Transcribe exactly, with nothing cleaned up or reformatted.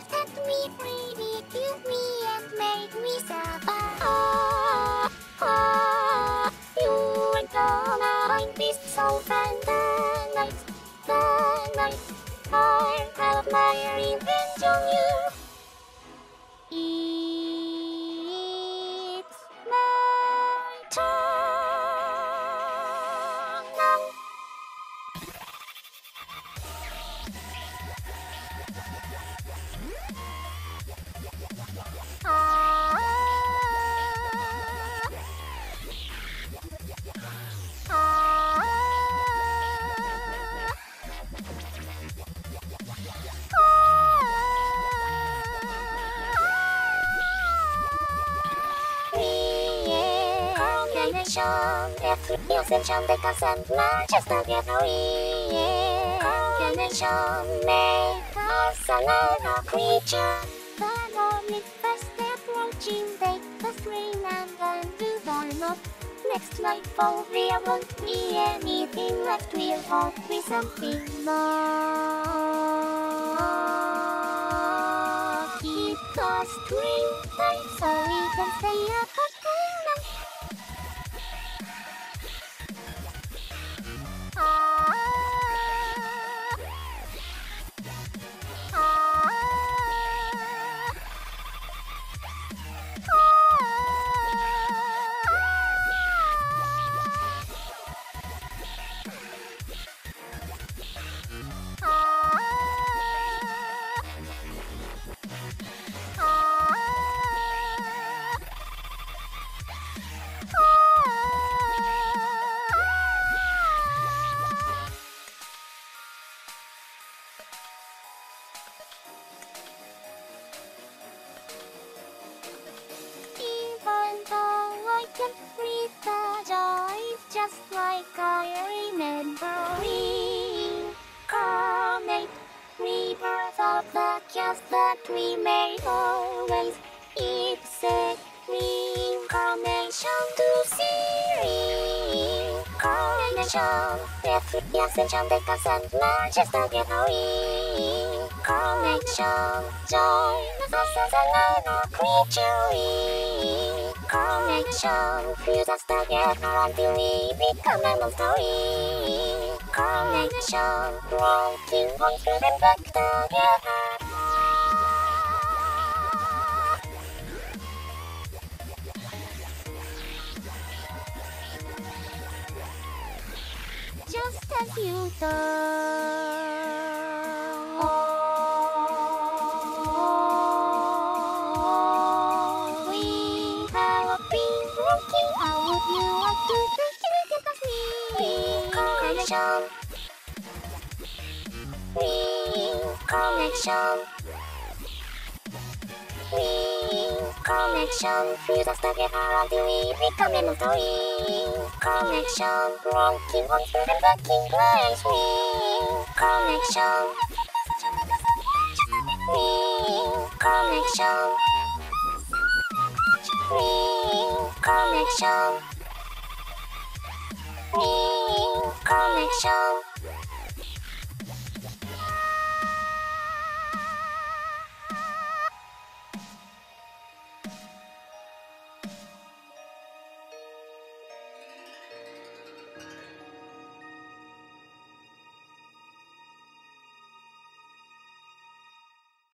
set me free, healed me and made me suffer. Ah, ah, you and the mind beast so fun. The night, the night, I have my revenge on you. It's my turn now. Ah, ah, Ascension, the consent, Manchester, get away. Combination, make us another creature. The moment first approaching, take the screen and then do the not. Next nightfall, there won't be anything left. We'll hope with something more. Keep the screen tight so we can stay up at night. Read the joy, just like I remember reincarnate, rebirth of the chaos that we made always. It's a reincarnation to see reincarnation. Death, the ascension, the consent, Manchester, get reincarnation. Join us as another creature. Connection, fuse us together until we become a monster. Connection, walking on through them back together. Just as you thought. How would you want to get us me? Reincarnation, reincarnation, reincarnation. Fuse us together until we become a monster. Reincarnation, walking on through the blocking glass. Reincarnation, reincarnation. Reincarnation, reincarnation.